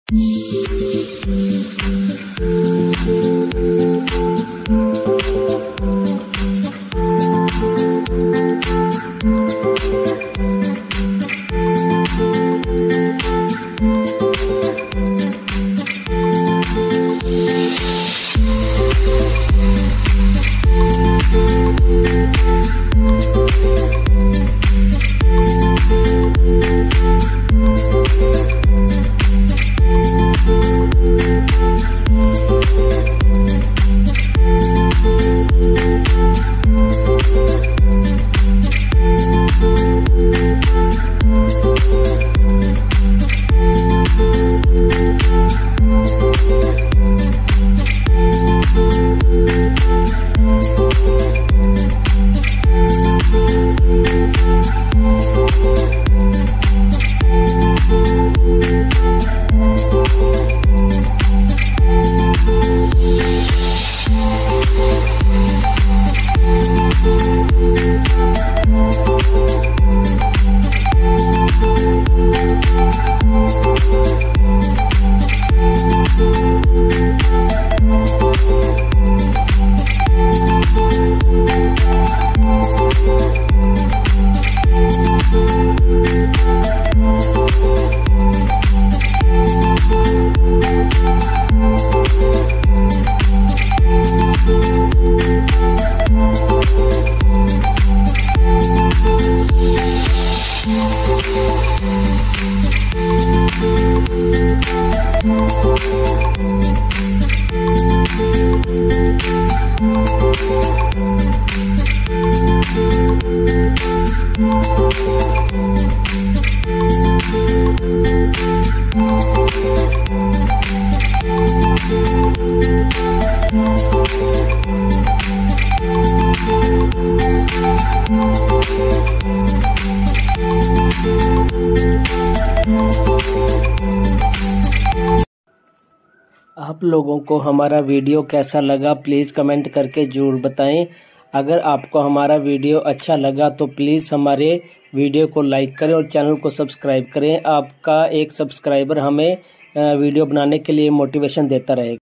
आप लोगों को हमारा वीडियो कैसा लगा प्लीज़ कमेंट करके ज़रूर बताएं। अगर आपको हमारा वीडियो अच्छा लगा तो प्लीज़ हमारे वीडियो को लाइक करें और चैनल को सब्सक्राइब करें। आपका एक सब्सक्राइबर हमें वीडियो बनाने के लिए मोटिवेशन देता रहेगा।